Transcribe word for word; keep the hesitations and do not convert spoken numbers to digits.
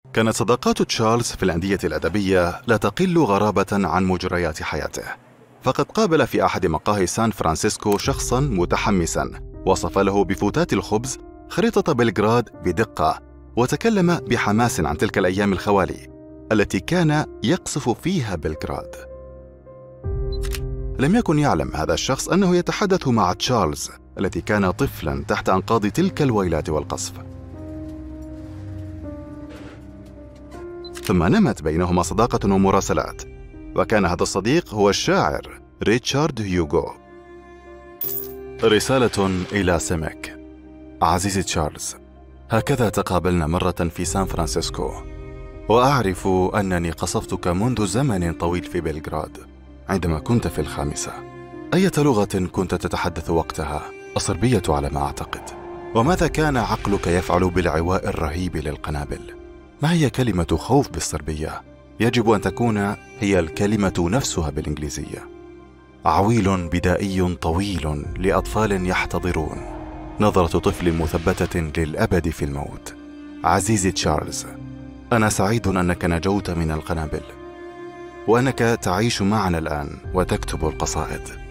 كانت صداقات تشارلز في الأندية الأدبية لا تقل غرابة عن مجريات حياته، فقد قابل في أحد مقاهي سان فرانسيسكو شخصاً متحمساً وصف له بفتات الخبز خريطة بلغراد بدقة، وتكلم بحماس عن تلك الأيام الخوالي التي كان يقصف فيها بلغراد. لم يكن يعلم هذا الشخص أنه يتحدث مع تشارلز الذي كان طفلاً تحت أنقاض تلك الويلات والقصف. ثم نمت بينهما صداقة ومراسلات، وكان هذا الصديق هو الشاعر ريتشارد هيوغو. رسالة إلى سيميك. عزيزي تشارلز، هكذا تقابلنا مرة في سان فرانسيسكو، وأعرف أنني قصفتك منذ زمن طويل في بلغراد عندما كنت في الخامسة. أية لغة كنت تتحدث وقتها؟ الصربية على ما أعتقد. وماذا كان عقلك يفعل بالعواء الرهيب للقنابل؟ ما هي كلمة خوف بالصربية؟ يجب أن تكون هي الكلمة نفسها بالإنجليزية. عويل بدائي طويل لأطفال يحتضرون، نظرة طفل مثبتة للأبد في الموت. عزيزي تشارلز، أنا سعيد أنك نجوت من القنابل، وأنك تعيش معنا الآن وتكتب القصائد.